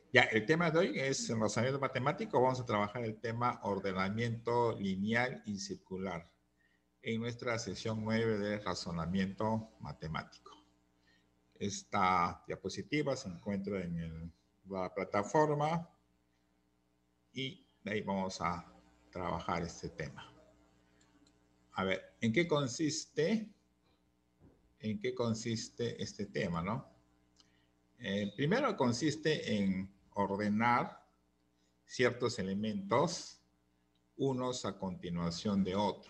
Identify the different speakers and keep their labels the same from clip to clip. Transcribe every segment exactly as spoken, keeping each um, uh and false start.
Speaker 1: Ya, el tema de hoy es en razonamiento matemático. Vamos a trabajar el tema ordenamiento lineal y circular en nuestra sesión nueve de razonamiento matemático. Esta diapositiva se encuentra en el, la plataforma y de ahí vamos a trabajar este tema. A ver, ¿en qué consiste, en qué consiste este tema, no? Eh, primero consiste en ordenar ciertos elementos unos a continuación de otro,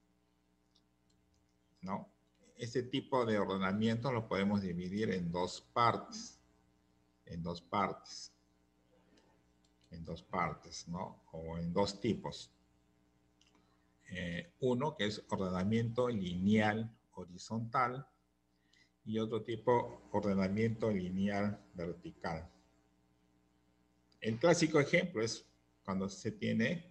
Speaker 1: ¿no? Este tipo de ordenamiento lo podemos dividir en dos partes, en dos partes, en dos partes, ¿no? O en dos tipos. Eh, uno que es ordenamiento lineal horizontal y otro tipo ordenamiento lineal vertical. El clásico ejemplo es cuando se tiene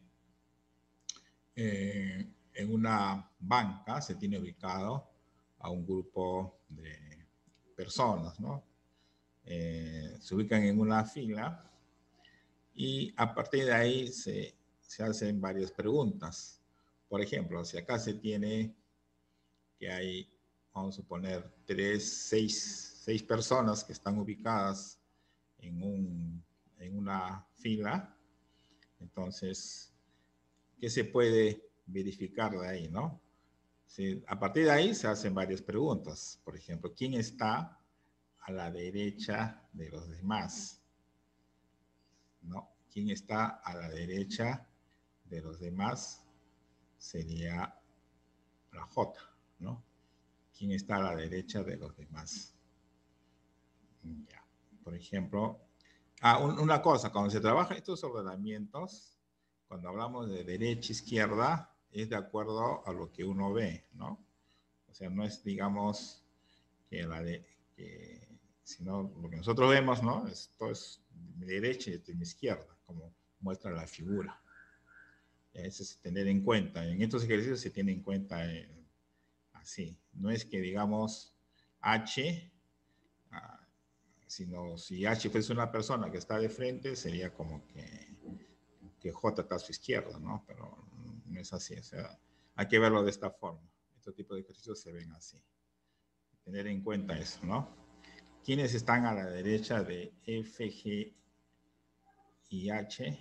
Speaker 1: eh, en una banca, se tiene ubicado a un grupo de personas, ¿no? Eh, se ubican en una fila y a partir de ahí se, se hacen varias preguntas. Por ejemplo, si acá se tiene que hay, vamos a poner, tres, seis, seis personas que están ubicadas en, un, en una fila, entonces, ¿qué se puede verificar de ahí, no? Sí, a partir de ahí se hacen varias preguntas. Por ejemplo, ¿quién está a la derecha de los demás? ¿No? ¿Quién está a la derecha de los demás? Sería la J, ¿no? ¿Quién está a la derecha de los demás? Ya. Por ejemplo, ah, un, una cosa, cuando se trabaja estos ordenamientos, cuando hablamos de derecha, izquierda, es de acuerdo a lo que uno ve, ¿no? O sea, no es, digamos, que la de, que, sino lo que nosotros vemos, ¿no? Esto es de mi derecha y de mi izquierda, como muestra la figura. Eso es tener en cuenta. En estos ejercicios se tiene en cuenta eh, así. No es que, digamos, H, ah, sino si H fuese una persona que está de frente, sería como que, que J está a su izquierda, ¿no? Pero no es así. O sea, hay que verlo de esta forma. Este tipo de ejercicios se ven así. Tener en cuenta eso, ¿no? ¿Quiénes están a la derecha de F, G y H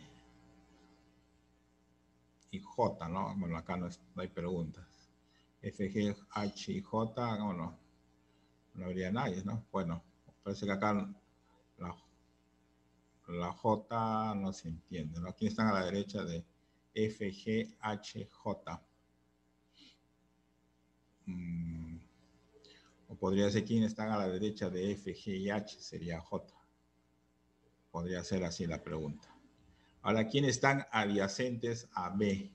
Speaker 1: y J, ¿no? Bueno, acá no, es, no hay preguntas. F, G, H y J, bueno, no habría nadie, ¿no? Bueno, parece que acá la, la J no se entiende, ¿no? ¿Quiénes están a la derecha de F, G, H, J? Mm, o podría ser quiénes están a la derecha de F, G y H, sería J. Podría ser así la pregunta. Ahora, ¿quiénes están adyacentes a B?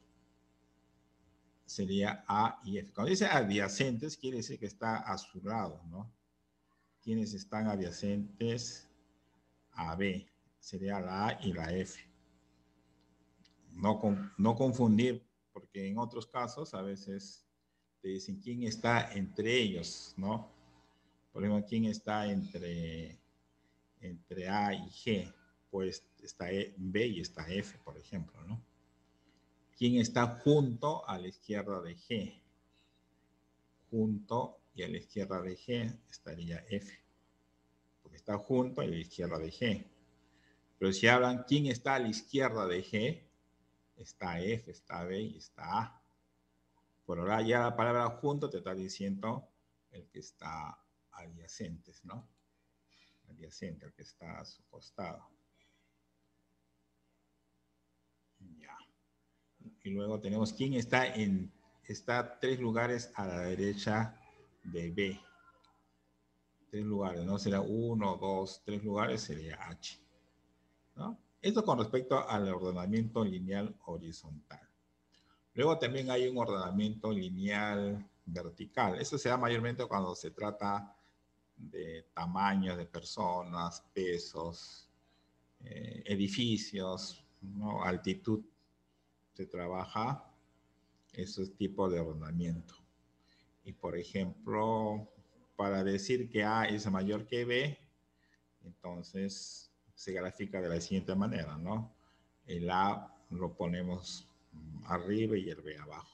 Speaker 1: Sería A y F. Cuando dice adyacentes, quiere decir que está a su lado, ¿no? ¿Quiénes están adyacentes a B? Sería la A y la F. No, con, no confundir, porque en otros casos a veces te dicen quién está entre ellos, ¿no? Por ejemplo, quién está entre, entre A y G. Pues está B y está F, por ejemplo, ¿no? ¿Quién está junto a la izquierda de G? Junto y a la izquierda de G estaría F, porque está junto a la izquierda de G. Pero si hablan quién está a la izquierda de G, está F, está B y está A. Por ahora ya la palabra junto te está diciendo el que está adyacente, ¿no? Adyacente, el que está a su costado. Ya. Y luego tenemos quién está en, está tres lugares a la derecha de B. Tres lugares, ¿no? Será uno, dos, tres lugares, sería H, ¿no? Esto con respecto al ordenamiento lineal horizontal. Luego también hay un ordenamiento lineal vertical. Eso se da mayormente cuando se trata de tamaños de personas, pesos, eh, edificios, ¿no? Altitud. Se trabaja esos tipos de ordenamiento. Y por ejemplo, para decir que A es mayor que B, entonces se grafica de la siguiente manera, ¿no? El A lo ponemos arriba y el B abajo.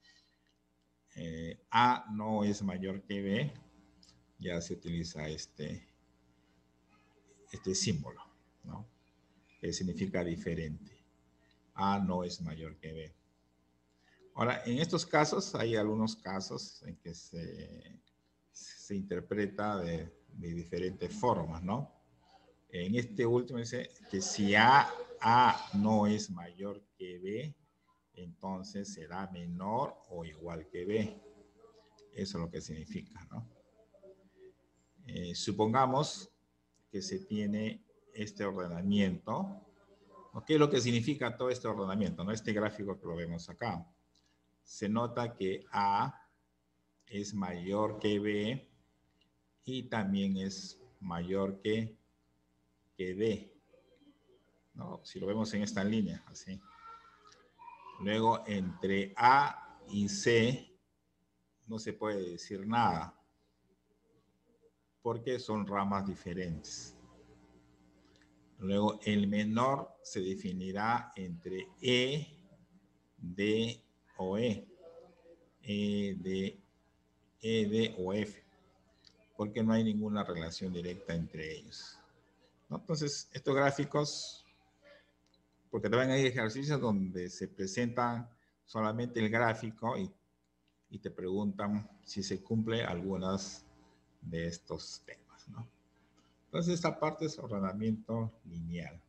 Speaker 1: Eh, A no es mayor que B, ya se utiliza este, este símbolo, ¿no? Que significa diferente. A no es mayor que B. Ahora, en estos casos, hay algunos casos en que se, se interpreta de, de diferentes formas, ¿no? En este último dice que si A, A no es mayor que B, entonces será menor o igual que B. Eso es lo que significa, ¿no? Eh, supongamos que se tiene este ordenamiento. ¿Qué es lo que significa todo este ordenamiento, ¿no? Este gráfico que lo vemos acá. Se nota que A es mayor que B y también es mayor que, que D, ¿no? Si lo vemos en esta línea, así. Luego, entre A y C no se puede decir nada porque son ramas diferentes. Luego, el menor se definirá entre E, D o E. E, D, E, D o F. Porque no hay ninguna relación directa entre ellos, ¿no? Entonces, estos gráficos, porque también hay ejercicios donde se presentan solamente el gráfico y, y te preguntan si se cumple algunas de estos temas, ¿no? Entonces, esta parte es ordenamiento lineal.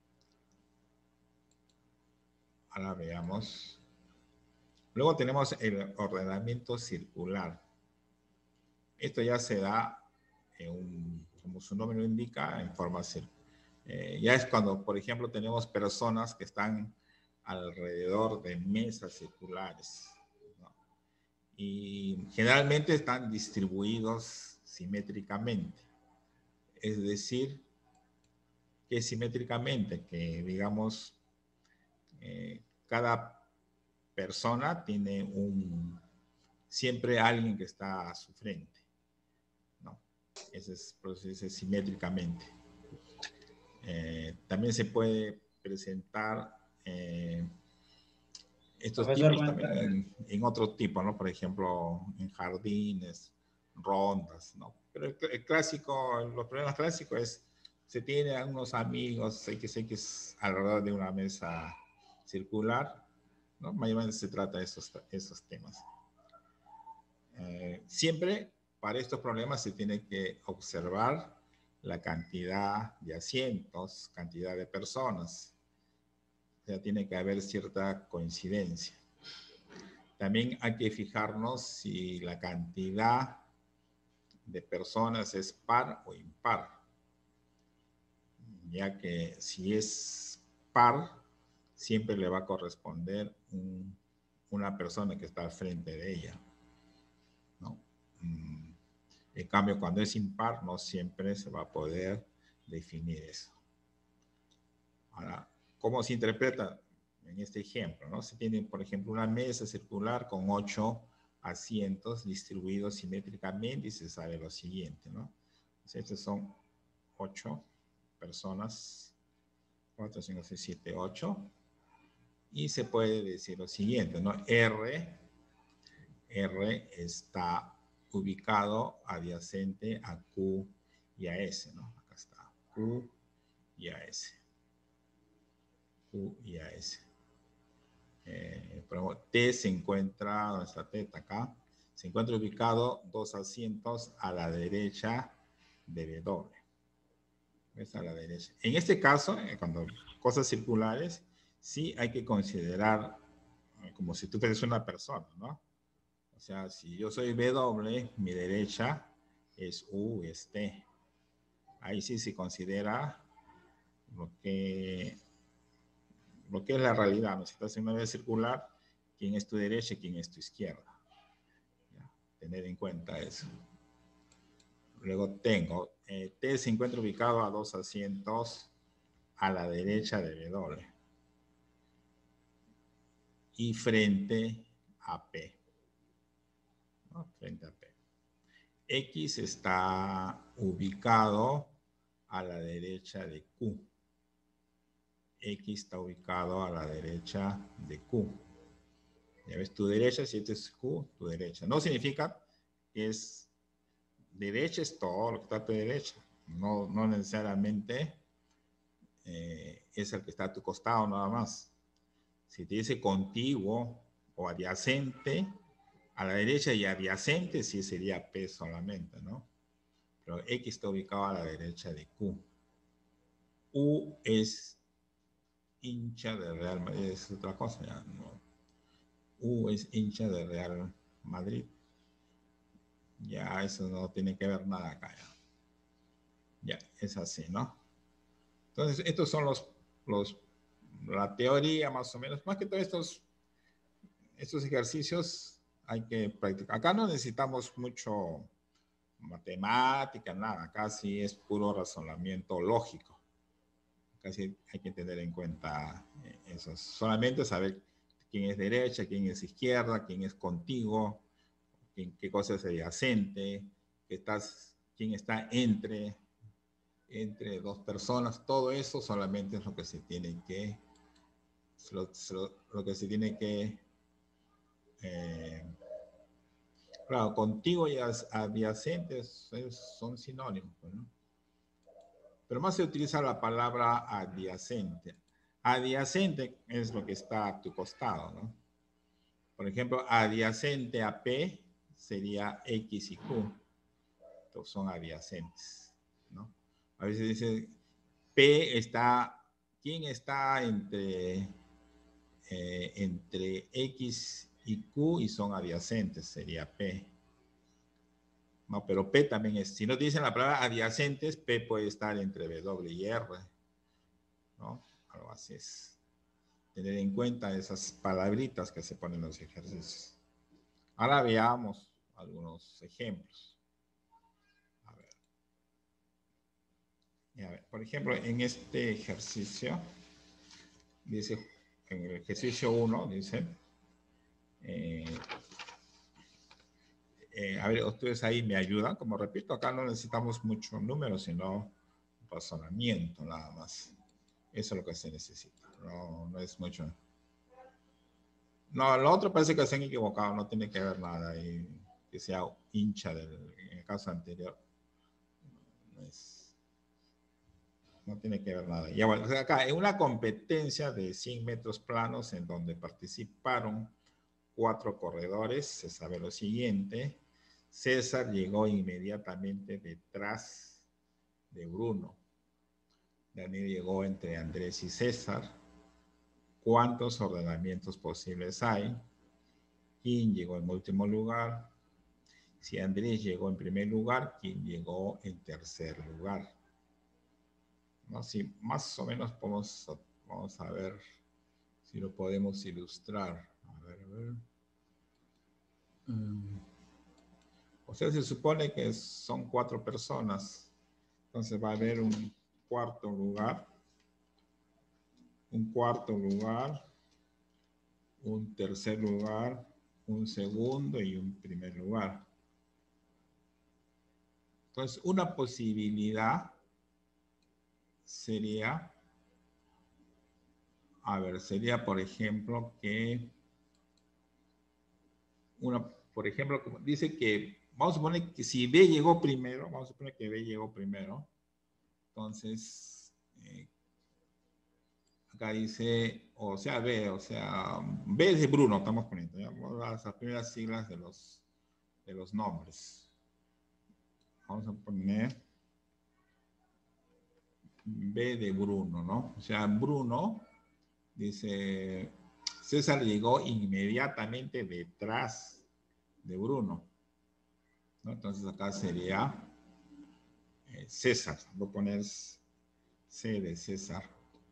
Speaker 1: Ahora veamos. Luego tenemos el ordenamiento circular. Esto ya se da, en un, como su nombre lo indica, en forma circular. Eh, ya es cuando, por ejemplo, tenemos personas que están alrededor de mesas circulares, ¿no? Y generalmente están distribuidos simétricamente. Es decir, que simétricamente, que digamos, eh, cada persona tiene un, siempre alguien que está a su frente, ¿no? Ese es, por eso se dice simétricamente. Eh, también se puede presentar eh, estos
Speaker 2: Profesor,
Speaker 1: tipos también en, en otro tipo, ¿no? Por ejemplo, en jardines, rondas, ¿no? Pero el, el clásico, los problemas clásicos es, se tiene a unos amigos X X alrededor de una mesa circular, ¿no? Mayormente se trata de esos, esos temas. Eh, siempre para estos problemas se tiene que observar la cantidad de asientos, cantidad de personas. O sea, tiene que haber cierta coincidencia. También hay que fijarnos si la cantidad de personas es par o impar. Ya que si es par, siempre le va a corresponder un, una persona que está al frente de ella, ¿no? En cambio, cuando es impar, no siempre se va a poder definir eso. Ahora, ¿cómo se interpreta en este ejemplo, ¿no? Se tiene, por ejemplo, una mesa circular con ocho asientos distribuidos simétricamente y se sabe lo siguiente, ¿no? Entonces, estos son ocho personas, cuatro, cinco, seis, siete, ocho. Y se puede decir lo siguiente, ¿no? R, R está ubicado adyacente a Q y a S, ¿no? Acá está, Q y a S. Q y a S. Eh, por ejemplo, T se encuentra, ¿dónde está T? Acá. Se encuentra ubicado dos asientos a la derecha de W. ¿Ves? A la derecha. En este caso, eh, cuando cosas circulares, sí hay que considerar eh, como si tú fueras una persona, ¿no? O sea, si yo soy W, mi derecha es U, es T. Ahí sí se considera lo que, lo que es la realidad, ¿no? Si estás en una vía circular, quién es tu derecha y quién es tu izquierda. ¿Ya? Tener en cuenta eso. Luego tengo, eh, T se encuentra ubicado a dos asientos a la derecha de W y frente a P, ¿no? Frente a P. X está ubicado a la derecha de Q. X está ubicado a la derecha de Q. Ya ves, tu derecha, si este es Q, tu derecha. No significa que es derecha, es todo lo que está a tu derecha. No, no necesariamente eh, es el que está a tu costado nada más. Si te dice contiguo o adyacente, a la derecha y adyacente, sí sería P solamente, ¿no? Pero X está ubicado a la derecha de Q. U es hincha de Real Madrid, es otra cosa, ya, ¿no? U es hincha de Real Madrid. Ya eso no tiene que ver nada acá, ya. Ya, es así, ¿no? Entonces, estos son los, los, la teoría más o menos, más que todo estos, estos ejercicios hay que practicar. Acá no necesitamos mucho matemática, nada, acá sí es puro razonamiento lógico. Casi hay que tener en cuenta eso. Solamente saber quién es derecha, quién es izquierda, quién es contigo, quién, qué cosa es adyacente, qué estás, quién está entre, entre dos personas. Todo eso solamente es lo que se tiene que, lo, lo, lo que se tiene que, eh, claro, contigo y adyacentes son sinónimos, ¿no? Pero más se utiliza la palabra adyacente. Adyacente es lo que está a tu costado, ¿no? Por ejemplo, adyacente a P sería X y Q. Entonces son adyacentes, ¿no? A veces dice, P está, ¿quién está entre, eh, entre X y Q y son adyacentes? Sería P. No, pero P también es, si no te dicen la palabra adyacentes, P puede estar entre W y R, ¿no? Algo así es. Tener en cuenta esas palabritas que se ponen en los ejercicios. Ahora veamos algunos ejemplos. A ver. A ver, por ejemplo, en este ejercicio, dice, en el ejercicio uno, dice, eh, eh, a ver, ustedes ahí me ayudan. Como repito, acá no necesitamos mucho número, sino razonamiento nada más. Eso es lo que se necesita. No, no es mucho. No, lo otro parece que se han equivocado, no tiene que ver nada. Y que sea hincha del, en el caso anterior. No, es, no tiene que ver nada. Ya bueno, acá, en una competencia de cien metros planos en donde participaron cuatro corredores, se sabe lo siguiente. César llegó inmediatamente detrás de Bruno. Daniel llegó entre Andrés y César. ¿Cuántos ordenamientos posibles hay? ¿Quién llegó en último lugar? Si Andrés llegó en primer lugar, ¿quién llegó en tercer lugar? ¿No? Si más o menos podemos, vamos a ver si lo podemos ilustrar. A ver, a ver. Um, o sea, se supone que son cuatro personas. Entonces va a haber un cuarto lugar, un cuarto lugar, un tercer lugar, un segundo y un primer lugar. Entonces, una posibilidad sería, a ver, sería por ejemplo que, una, por ejemplo, como dice que, vamos a suponer que si B llegó primero, vamos a suponer que B llegó primero, entonces, eh, acá dice, o sea, B, o sea, B es de Bruno, estamos poniendo, ¿ya? Las, las primeras siglas de los, de los nombres. Vamos a poner B de Bruno, ¿no? O sea, Bruno, dice, César llegó inmediatamente detrás de Bruno, ¿no? Entonces acá sería eh, César, voy a poner C de César,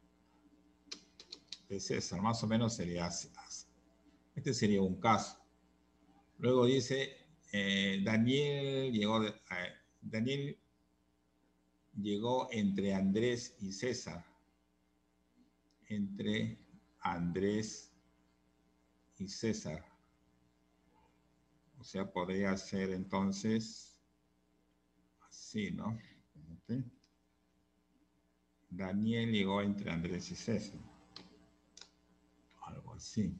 Speaker 1: de César, más o menos sería así. Este sería un caso. Luego dice, eh, Daniel llegó, de, eh, Daniel llegó entre Andrés y César, entre Andrés y César. O sea, podría ser entonces así, ¿no? ¿Sí? Daniel llegó entre Andrés y César. Algo así.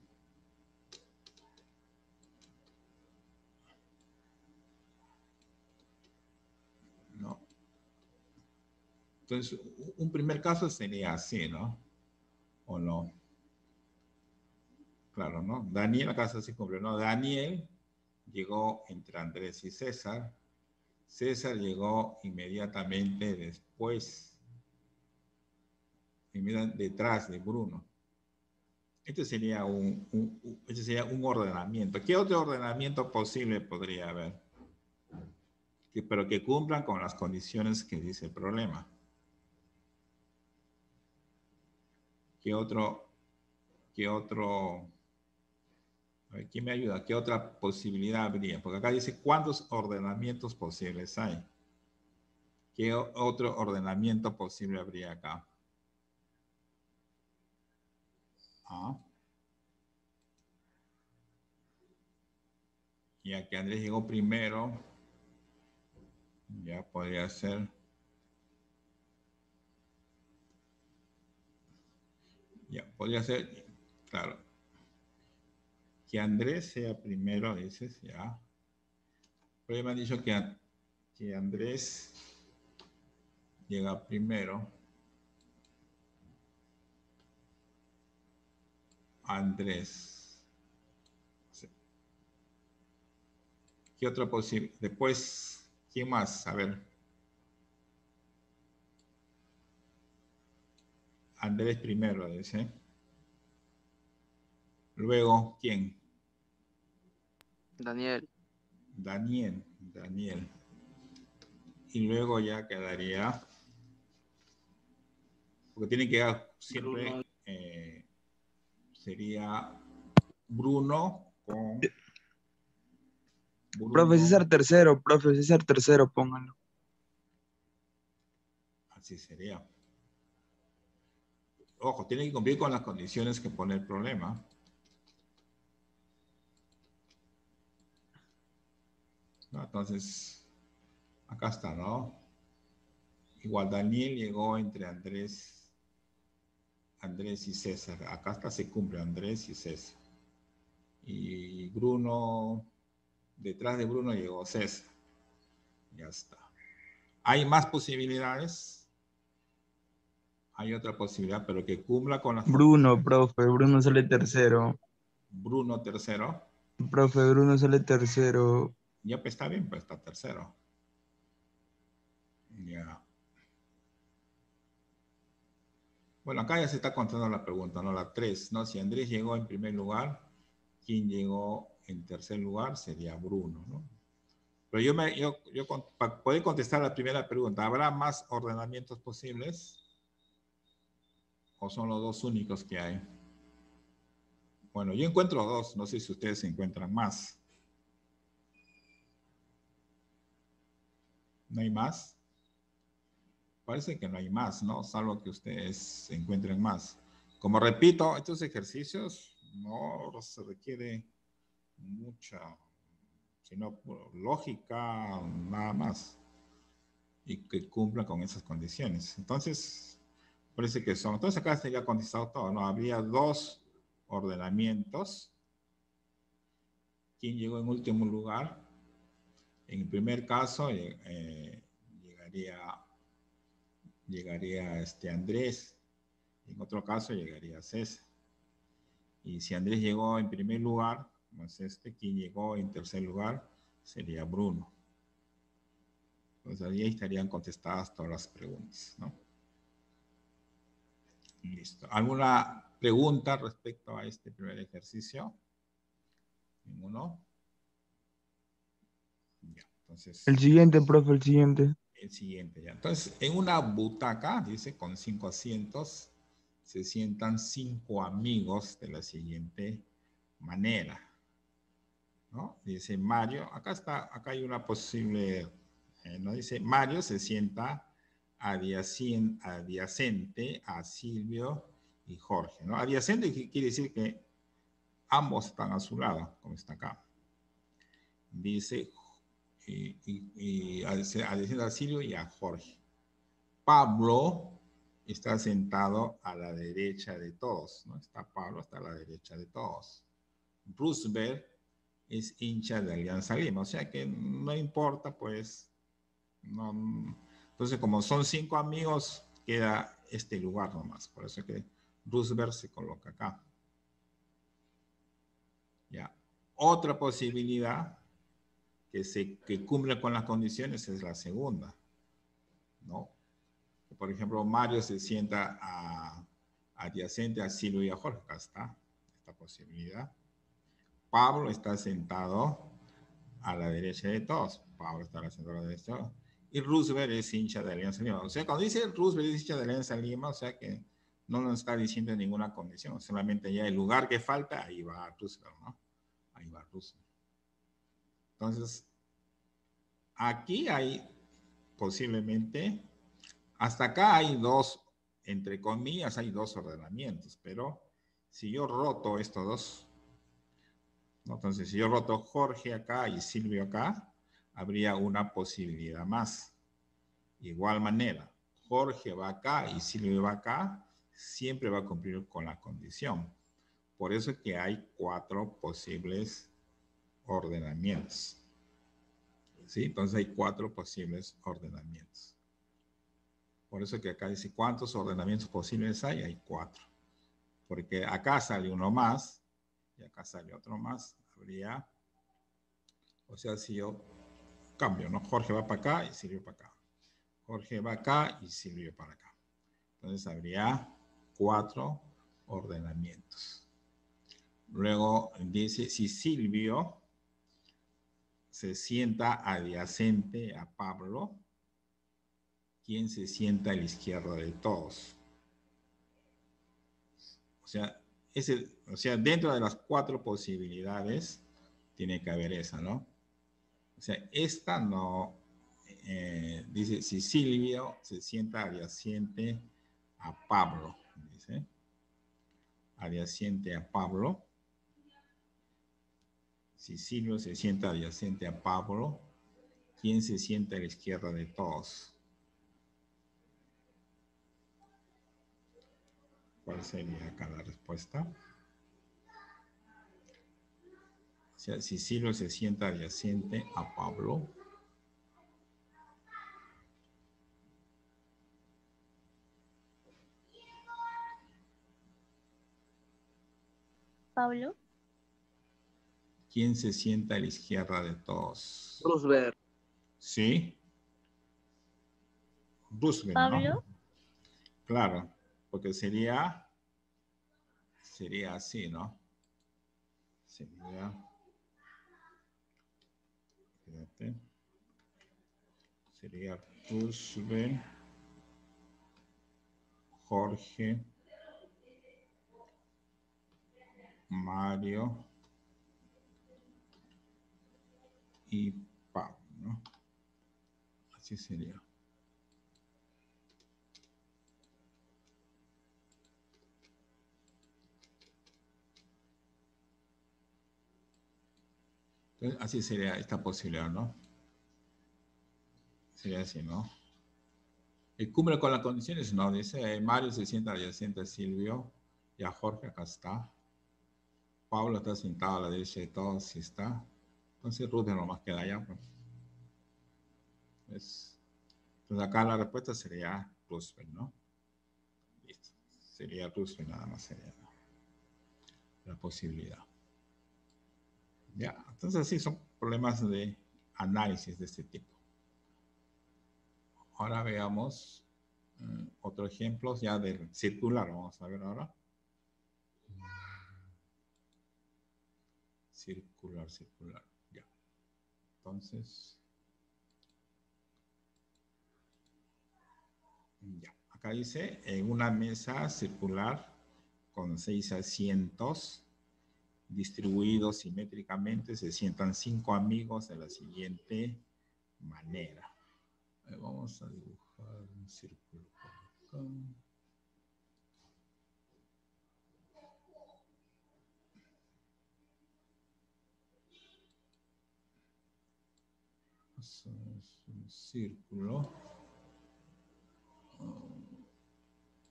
Speaker 1: No. Entonces, un primer caso sería así, ¿no? ¿O no? Claro, ¿no? Daniel, acá se cumple, ¿no? Daniel llegó entre Andrés y César. César llegó inmediatamente después, inmediatamente detrás de Bruno. Este sería un, un, este sería un ordenamiento. ¿Qué otro ordenamiento posible podría haber? Que, pero que cumplan con las condiciones que dice el problema. ¿Qué otro, qué otro, a ver, ¿quién me ayuda? ¿Qué otra posibilidad habría? Porque acá dice cuántos ordenamientos posibles hay. ¿Qué otro ordenamiento posible habría acá? ¿Ah? Ya que Andrés llegó primero, ya podría ser. Ya, podría ser, claro. Que Andrés sea primero, dices, ya. Pero me han dicho que, que Andrés llega primero. Andrés. Sí. ¿Qué otra posible? Después, ¿quién más? A ver. Andrés primero, dice. Luego, ¿quién?
Speaker 2: Daniel.
Speaker 1: Daniel. Daniel. Y luego ya quedaría. Porque tiene que quedar siempre. Eh, sería Bruno con. Bruno.
Speaker 3: Profe César tercero, profe César tercero, pónganlo.
Speaker 1: Así sería. Ojo, tiene que cumplir con las condiciones que pone el problema. ¿No? Entonces, acá está, ¿no? Igual Daniel llegó entre Andrés, Andrés y César. Acá está, se cumple Andrés y César. Y Bruno, detrás de Bruno llegó César. Ya está. ¿Hay más posibilidades? Hay otra posibilidad, pero que cumpla con las
Speaker 3: Bruno, profe, Bruno sale tercero.
Speaker 1: Bruno tercero.
Speaker 3: Profe, Bruno sale tercero.
Speaker 1: Ya pues está bien, pues está tercero. Ya. Bueno, acá ya se está contando la pregunta, ¿no? La tres, ¿no? Si Andrés llegó en primer lugar, ¿quién llegó en tercer lugar? Sería Bruno, ¿no? Pero yo, me, yo, yo para poder contestar la primera pregunta, ¿habrá más ordenamientos posibles? ¿O son los dos únicos que hay? Bueno, yo encuentro dos, no sé si ustedes encuentran más. ¿No hay más? Parece que no hay más, ¿no? Salvo que ustedes encuentren más. Como repito, estos ejercicios no se requiere mucha, sino lógica, nada más. Y que cumplan con esas condiciones. Entonces, parece que son. Entonces acá se ya contestado todo, ¿no? Habría dos ordenamientos. ¿Quién llegó en último lugar? En el primer caso, eh, llegaría, llegaría este Andrés. En otro caso, llegaría César. Y si Andrés llegó en primer lugar, más este, quien llegó en tercer lugar sería Bruno. Entonces ahí estarían contestadas todas las preguntas, ¿no? Listo. ¿Alguna pregunta respecto a este primer ejercicio? ¿Ninguno? Ya, entonces.
Speaker 3: El siguiente, profe, el siguiente.
Speaker 1: El siguiente, ya. Entonces, en una butaca, dice, con cinco asientos, se sientan cinco amigos de la siguiente manera, ¿no? Dice Mario, acá está, acá hay una posible, eh, ¿no? Dice Mario se sienta adyacente, adyacente a Silvio y Jorge, ¿no? Adyacente quiere decir que ambos están a su lado, como está acá. Dice, y, y, y adyacente a Silvio y a Jorge. Pablo está sentado a la derecha de todos, ¿no? Está Pablo, está a la derecha de todos. Roosevelt es hincha de Alianza Lima, o sea que no importa, pues, no. Entonces, como son cinco amigos, queda este lugar nomás, por eso es que Roosevelt se coloca acá. Ya. Otra posibilidad que, se, que cumple con las condiciones es la segunda, ¿no? Por ejemplo, Mario se sienta a, adyacente a Silvio y a Jorge. Acá está esta posibilidad. Pablo está sentado a la derecha de todos. Pablo está sentado a la derecha de todos. Y Roosevelt es hincha de Alianza Lima. O sea, cuando dice Roosevelt es hincha de Alianza Lima, o sea que no nos está diciendo ninguna condición. Solamente ya el lugar que falta, ahí va Roosevelt, ¿no? Ahí va Roosevelt. Entonces, aquí hay posiblemente, hasta acá hay dos, entre comillas, hay dos ordenamientos, pero si yo roto estos dos, ¿no? Entonces si yo roto Jorge acá y Silvio acá, habría una posibilidad más. Igual manera, Jorge va acá y Silvio va acá, siempre va a cumplir con la condición. Por eso es que hay cuatro posibles ordenamientos. ¿Sí? Entonces hay cuatro posibles ordenamientos. Por eso que acá dice, ¿cuántos ordenamientos posibles hay? Hay cuatro. Porque acá sale uno más, y acá sale otro más. Habría, o sea, si yo cambio, ¿no? Jorge va para acá y Silvio para acá. Jorge va acá y Silvio para acá. Entonces habría cuatro ordenamientos. Luego dice, si Silvio se sienta adyacente a Pablo, ¿quién se sienta a la izquierda de todos? O sea, ese, o sea, dentro de las cuatro posibilidades tiene que haber esa, ¿no? O sea, esta no, eh, dice, si Silvio se sienta adyacente a Pablo, dice, adyacente a Pablo, si Silvio se sienta adyacente a Pablo, ¿quién se sienta a la izquierda de todos? ¿Cuál sería acá la respuesta? O sea, si Silvio se sienta adyacente a Pablo,
Speaker 2: Pablo.
Speaker 1: ¿quién se sienta a la izquierda de todos?
Speaker 3: Roosevelt.
Speaker 1: ¿Sí? Roosevelt,
Speaker 2: Pablo.
Speaker 1: ¿no? Claro, porque sería, sería así, ¿no? Sería, fíjate, sería Roosevelt, Jorge, Mario y Pablo, ¿no? Así sería. Entonces, así sería esta posibilidad, ¿no? Sería así, ¿no? ¿Y cumple con las condiciones? No, dice, eh, Mario se sienta adyacente a Silvio y a Jorge, acá está. Pablo está sentado a la derecha de todos, sí está. Entonces Ruth nomás queda allá, pues. Es, entonces acá la respuesta sería Roosevelt, ¿no? Listo. Sería Roosevelt nada más, sería la posibilidad. Ya, entonces sí, son problemas de análisis de este tipo. Ahora veamos um, otro ejemplo ya del circular, vamos a ver ahora. Circular, circular, ya. Entonces, ya. Acá dice, en una mesa circular con seis asientos distribuidos simétricamente, se sientan cinco amigos de la siguiente manera. Vamos a dibujar un círculo por acá. Hacemos un círculo.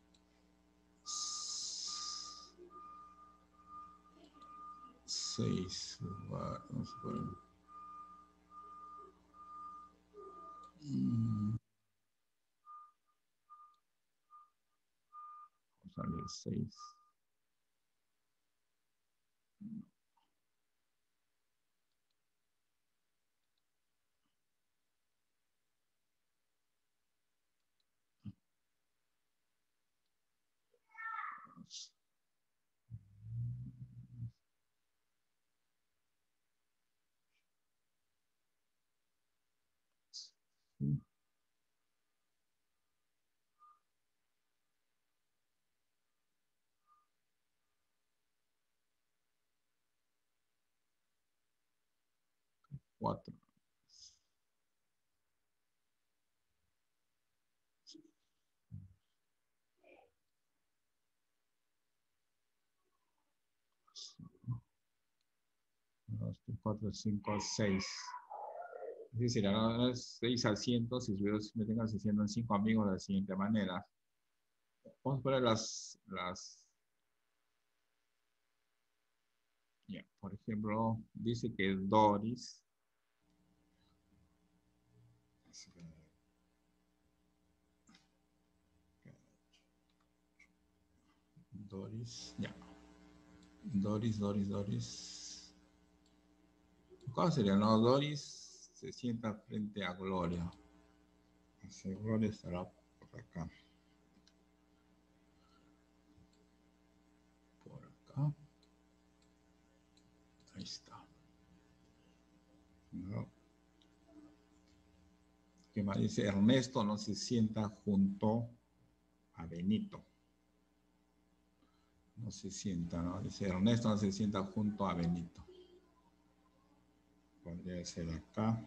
Speaker 1: seis. Vamos a poner. Mm. Vamos a ver seis. Cuatro. Dos, tres, cuatro, cinco, seis. Es decir, ahora seis asientos, si me tengan se sientan cinco amigos de la siguiente manera. Vamos a poner las, las yeah, por ejemplo, dice que Doris Doris, ya. Doris, Doris, Doris. ¿Cuál sería? No, Doris se sienta frente a Gloria. Así, Gloria estará por acá. Por acá. Ahí está. ¿No? ¿Qué más dice? Ernesto no se sienta junto a Benito. No se sienta, ¿no? Dice Ernesto no se sienta junto a Benito. Podría ser acá.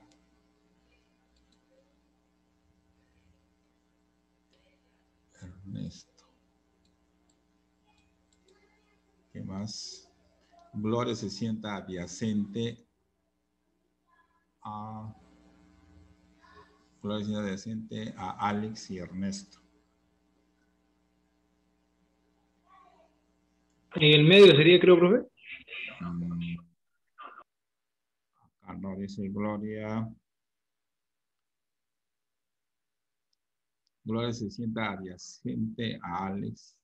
Speaker 1: Ernesto. ¿Qué más? Gloria se sienta adyacente a... Gloria se sienta adyacente a Alex y Ernesto.
Speaker 2: En el medio sería, creo, profe.
Speaker 1: Mm. Acá no dice Gloria. Gloria se sienta adyacente a Alex.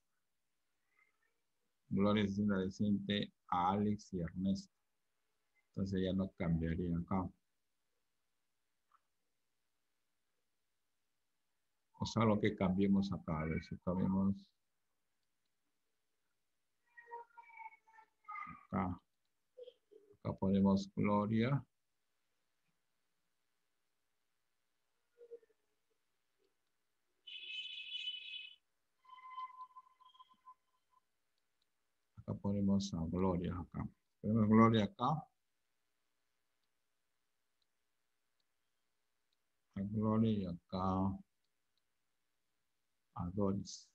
Speaker 1: Gloria se sienta adyacente a Alex y Ernesto. Entonces ya no cambiaría acá. O sea, lo que cambiemos acá. A ver si cambiamos acá. Acá ponemos Gloria. Acá ponemos a Gloria acá. Ponemos Gloria acá. A Gloria y acá a Doris.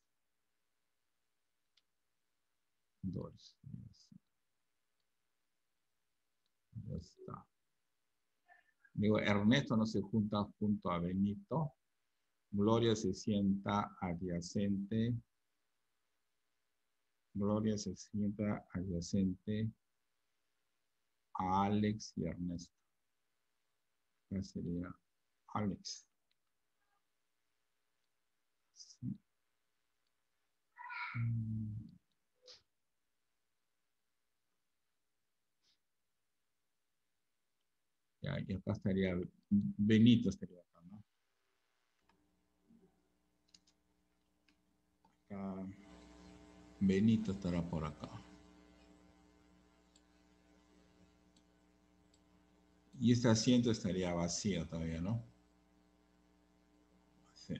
Speaker 1: Doris. Ya está. Digo, Ernesto no se junta junto a Benito. Gloria se sienta adyacente. Gloria se sienta adyacente a Alex y Ernesto. Acá sería Alex. Sí. Ya, y acá estaría Benito, estaría acá, ¿no? Acá Benito estará por acá. Y este asiento estaría vacío todavía, ¿no? Sí.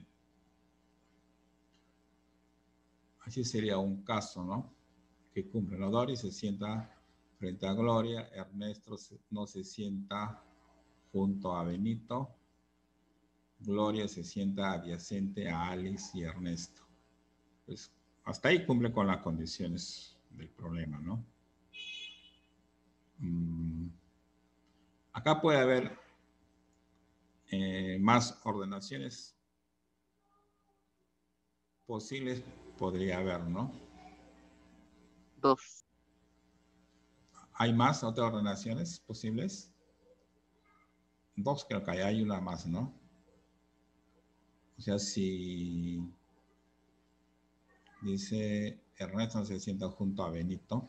Speaker 1: Así sería un caso, ¿no? Que cumple, ¿no? Doris se sienta frente a Gloria, Ernesto no se sienta junto a Benito, Gloria se sienta adyacente a Alex y Ernesto. Pues hasta ahí cumple con las condiciones del problema, ¿no? Mm. Acá puede haber eh, más ordenaciones posibles, podría haber, ¿no?
Speaker 4: Dos.
Speaker 1: ¿Hay más otras ordenaciones posibles? Dos creo que hay, hay una más, ¿no? O sea, si dice Ernesto se sienta junto a Benito.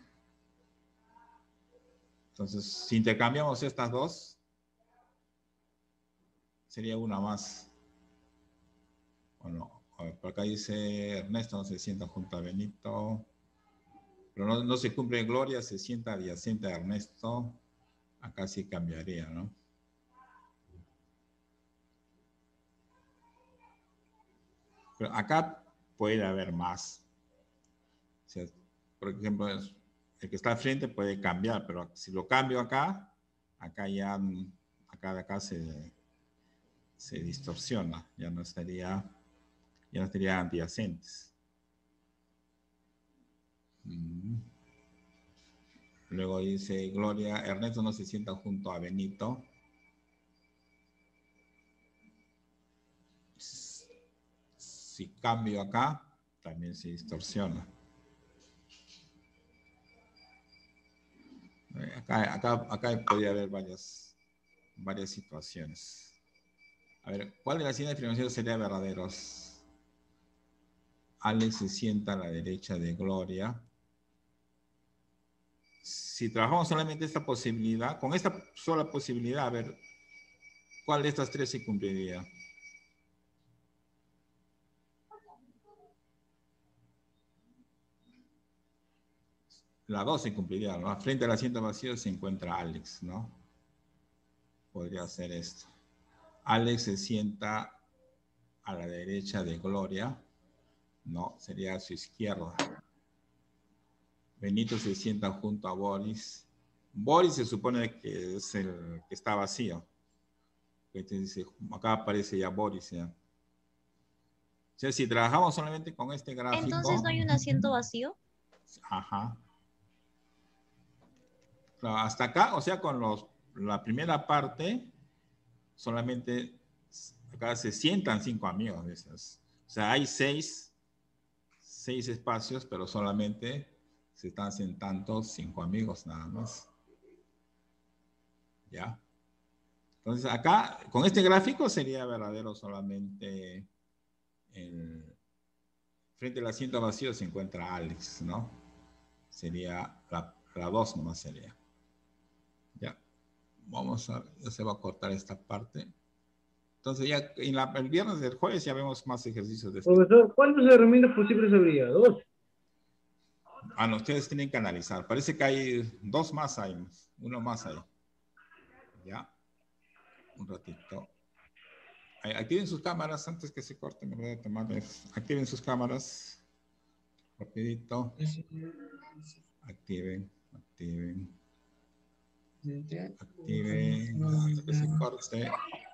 Speaker 1: Entonces, si intercambiamos estas dos, sería una más. Bueno, a ver, por acá dice Ernesto se sienta junto a Benito. Pero no, no se cumple Gloria, se sienta adyacente a Ernesto. Acá sí cambiaría, ¿no? Pero acá puede haber más. O sea, por ejemplo, el que está al frente puede cambiar, pero si lo cambio acá, acá ya, acá de acá se, se distorsiona, ya no estaría, ya no estaría adyacentes. Mm. Luego dice Gloria, Ernesto no se sienta junto a Benito. Si cambio acá, también se distorsiona. Acá, acá, acá podría haber varias, varias situaciones. A ver, ¿cuál de las siguientes afirmaciones sería verdaderos? Alex se sienta a la derecha de Gloria. Si trabajamos solamente esta posibilidad, con esta sola posibilidad, a ver, ¿cuál de estas tres se cumpliría? La dos se cumpliría, ¿no? Frente al asiento vacío se encuentra Alex, ¿no? Podría ser esto. Alex se sienta a la derecha de Gloria. No, sería a su izquierda. Benito se sienta junto a Boris. Boris se supone que es el que está vacío. Entonces, acá aparece ya Boris, ¿ya? O sea, si trabajamos solamente con este gráfico...
Speaker 4: Entonces, ¿no hay un asiento vacío?
Speaker 1: Ajá. Claro, hasta acá, o sea, con los, la primera parte, solamente acá se sientan cinco amigos de esas. O sea, hay seis, seis espacios, pero solamente se están sentando cinco amigos nada más. ¿Ya? Entonces, acá, con este gráfico sería verdadero solamente el, frente al asiento vacío se encuentra Alex, ¿no? Sería la, la dos nomás sería. Ya. Vamos a, ya se va a cortar esta parte. Entonces ya en la, el viernes del jueves ya vemos más ejercicios de este.
Speaker 2: Profesor, ¿cuántas herramientas posibles habría? ¿Dos?
Speaker 1: Ah, no, ustedes tienen que analizar. Parece que hay dos más hay. Uno más hay. Ya. Un ratito. Activen sus cámaras antes que se corten. Me voy a tomar. Activen sus cámaras. Rapidito. Activen. Activen. Activen. Antes que se corte.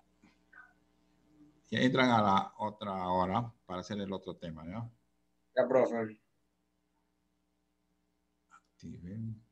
Speaker 1: Ya entran a la otra hora para hacer el otro tema, ¿ya?
Speaker 5: Ya, profe.
Speaker 1: Activen.